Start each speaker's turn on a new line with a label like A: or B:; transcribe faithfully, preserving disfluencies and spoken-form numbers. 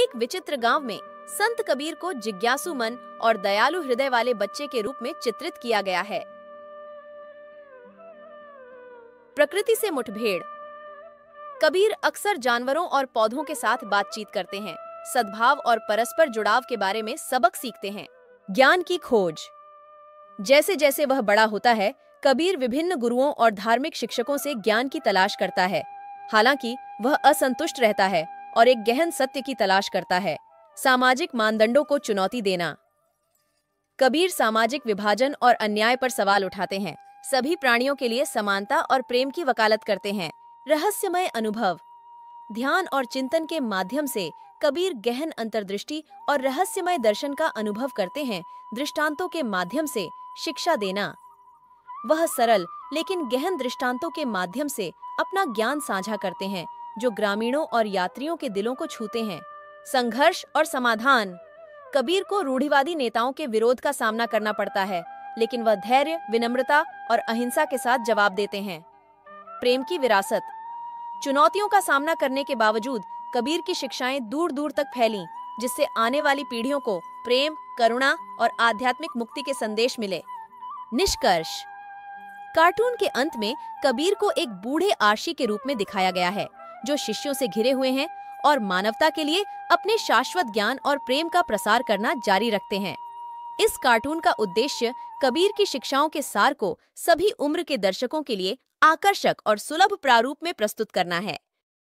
A: एक विचित्र गांव में संत कबीर को जिज्ञासु मन और दयालु हृदय वाले बच्चे के रूप में चित्रित किया गया है। प्रकृति से मुठभेड़। कबीर अक्सर जानवरों और पौधों के साथ बातचीत करते हैं, सद्भाव और परस्पर जुड़ाव के बारे में सबक सीखते हैं। ज्ञान की खोज। जैसे जैसे वह बड़ा होता है, कबीर विभिन्न गुरुओं और धार्मिक शिक्षकों से ज्ञान की तलाश करता है। हालांकि वह असंतुष्ट रहता है और एक गहन सत्य की तलाश करता है। सामाजिक मानदंडों को चुनौती देना। कबीर सामाजिक विभाजन और अन्याय पर सवाल उठाते हैं, सभी प्राणियों के लिए समानता और प्रेम की वकालत करते हैं। रहस्यमय अनुभव। ध्यान और चिंतन के माध्यम से कबीर गहन अंतर्दृष्टि और रहस्यमय दर्शन का अनुभव करते हैं। दृष्टांतों के माध्यम से शिक्षा देना। वह सरल लेकिन गहन दृष्टांतों के माध्यम से अपना ज्ञान साझा करते हैं, जो ग्रामीणों और यात्रियों के दिलों को छूते हैं। संघर्ष और समाधान। कबीर को रूढ़िवादी नेताओं के विरोध का सामना करना पड़ता है, लेकिन वह धैर्य, विनम्रता और अहिंसा के साथ जवाब देते हैं। प्रेम की विरासत। चुनौतियों का सामना करने के बावजूद कबीर की शिक्षाएं दूर दूर तक फैलीं, जिससे आने वाली पीढ़ियों को प्रेम, करुणा और आध्यात्मिक मुक्ति के संदेश मिले। निष्कर्ष। कार्टून के अंत में कबीर को एक बूढ़े आशी के रूप में दिखाया गया है, जो शिष्यों से घिरे हुए हैं और मानवता के लिए अपने शाश्वत ज्ञान और प्रेम का प्रसार करना जारी रखते हैं। इस कार्टून का उद्देश्य कबीर की शिक्षाओं के सार को सभी उम्र के दर्शकों के लिए आकर्षक और सुलभ प्रारूप में प्रस्तुत करना है।